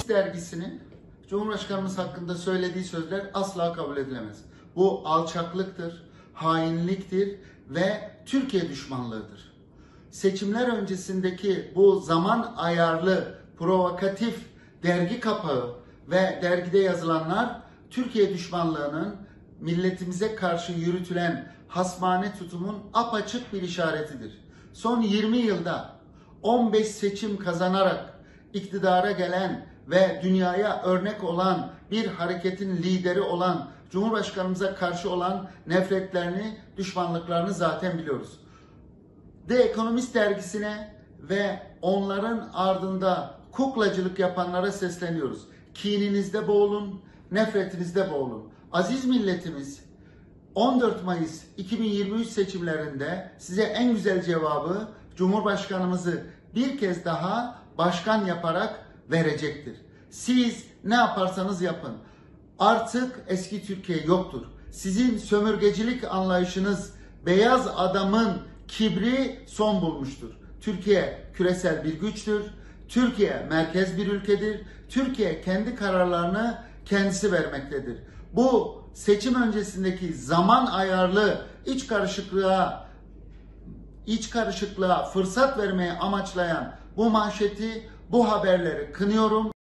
Ekonomist dergisinin Cumhurbaşkanımız hakkında söylediği sözler asla kabul edilemez. Bu alçaklıktır, hainliktir ve Türkiye düşmanlığıdır. Seçimler öncesindeki bu zaman ayarlı, provokatif dergi kapağı ve dergide yazılanlar Türkiye düşmanlığının milletimize karşı yürütülen hasmane tutumun apaçık bir işaretidir. Son 20 yılda 15 seçim kazanarak iktidara gelen ve dünyaya örnek olan bir hareketin lideri olan Cumhurbaşkanımıza karşı olan nefretlerini, düşmanlıklarını zaten biliyoruz. The Economist dergisine ve onların ardında kuklacılık yapanlara sesleniyoruz. Kininizde boğulun, nefretinizde boğulun. Aziz milletimiz 14 Mayıs 2023 seçimlerinde size en güzel cevabı Cumhurbaşkanımızı bir kez daha başkan yaparak verecektir. Siz ne yaparsanız yapın. Artık eski Türkiye yoktur. Sizin sömürgecilik anlayışınız, beyaz adamın kibri son bulmuştur. Türkiye küresel bir güçtür. Türkiye merkez bir ülkedir. Türkiye kendi kararlarını kendisi vermektedir. Bu seçim öncesindeki zaman ayarlı iç karışıklığa fırsat vermeye amaçlayan bu manşeti, bu haberleri kınıyorum.